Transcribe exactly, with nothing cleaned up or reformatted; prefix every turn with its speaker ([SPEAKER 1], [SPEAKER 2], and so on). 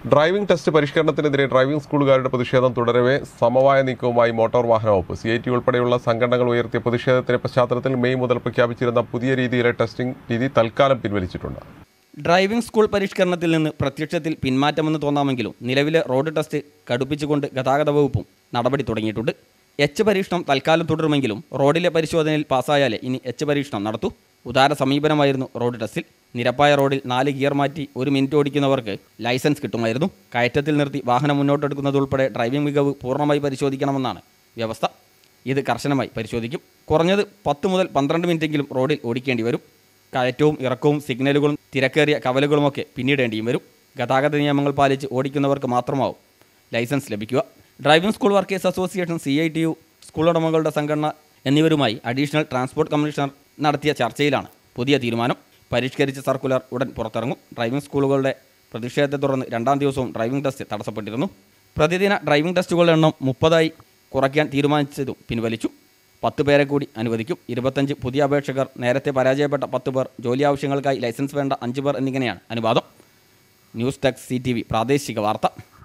[SPEAKER 1] Driving test പരിഷ്കരണത്തിനെതിരെ driving സ്കൂളുകാരുടെ പ്രതിഷേധം തുടരവെ സമവായ നീക്കവുമായി മോട്ടോർ വാഹന വകുപ്പ്. സി ഐ ടി ഉൾപ്പെടെയുള്ള സംഘടനകൾ ഉയർത്തിയ പ്രതിഷേധത്തിന്റെ പശ്ചാത്തലത്തിൽ മെയ് മുതൽ പ്രഖ്യാപിച്ചിരുന്ന പുതിയ രീതിയിലെ ടെസ്റ്റിംഗ് രീതി തൽക്കാലം പിൻവലിച്ചിട്ടുണ്ട്.
[SPEAKER 2] ഡ്രൈവിംഗ് സ്കൂൾ പരിഷ്കരണത്തിൽ നിന്ന് പ്രത്യക്ഷത്തിൽ പിന്മാറ്റമെന്ന് തോന്നാമെങ്കിലും നിലവിലെ റോഡ് ടെസ്റ്റ് കടുപ്പിച്ചുകൊണ്ട് ഗതാഗത വകുപ്പും നടപടി തുടങ്ങിയിട്ടുണ്ട്. എച്ച് പരീക്ഷണം തൽക്കാലം തുടരുമെങ്കിലും റോഡിലെ പരിശോധനയിൽ പാസ്സായാലേ ഇനി എച്ച് പരീക്ഷണം നടത്തൂ. ഉദാര സമീപനമായിരുന്നു റോഡ് ടെസ്റ്റിൽ. നിരപ്പായ റോഡിൽ നാല് ഗിയർ മാറ്റി ഒരു മിനിറ്റ് ഓടിക്കുന്നവർക്ക് ലൈസൻസ് കിട്ടുമായിരുന്നു. കയറ്റത്തിൽ നിർത്തി വാഹനം മുന്നോട്ടെടുക്കുന്നതുൾപ്പെടെ ഡ്രൈവിംഗ് മികവ് പൂർണ്ണമായി പരിശോധിക്കണമെന്നാണ് വ്യവസ്ഥ. ഇത് കർശനമായി പരിശോധിക്കും. കുറഞ്ഞത് പത്ത് മുതൽ പന്ത്രണ്ട് മിനിറ്റെങ്കിലും റോഡിൽ ഓടിക്കേണ്ടി വരും. കയറ്റവും ഇറക്കവും സിഗ്നലുകളും തിരക്കേറിയ കവലുകളുമൊക്കെ പിന്നിടേണ്ടിയും വരും. ഗതാഗത നിയമങ്ങൾ പാലിച്ച് ഓടിക്കുന്നവർക്ക് മാത്രമാവും ലൈസൻസ് ലഭിക്കുക. Driving school workers association, C I T U, school ഉടമകളുടെ സംഘടന എന്നിവരുമായി അഡീഷണൽ ട്രാൻസ്പോർട്ട് കമ്മീഷണർ നടത്തിയ ചർച്ചയിലാണ് പുതിയ തീരുമാനം. പരിഷ്കരിച്ച സർക്കുലർ ഉടൻ പുറത്തിറങ്ങും. ഡ്രൈവിംഗ് സ്കൂളുകളുടെ പ്രതിഷേധത്തെ തുടർന്ന് രണ്ടാം ദിവസവും ഡ്രൈവിംഗ് ടെസ്റ്റ് തടസ്സപ്പെട്ടിരുന്നു. പ്രതിദിന ഡ്രൈവിംഗ് ടെസ്റ്റുകളുടെ എണ്ണം മുപ്പതായി കുറയ്ക്കാൻ തീരുമാനിച്ചതും പിൻവലിച്ചു. പത്ത് പേരെ കൂടി അനുവദിക്കും. ഇരുപത്തഞ്ച് പുതിയ അപേക്ഷകർ, നേരത്തെ പരാജയപ്പെട്ട പത്ത് പേർ, ജോലി ആവശ്യങ്ങൾക്കായി ലൈസൻസ് വേണ്ട അഞ്ച് പേർ എന്നിങ്ങനെയാണ് അനുവാദം. News desk, C T V പ്രാദേശിക വാർത്ത.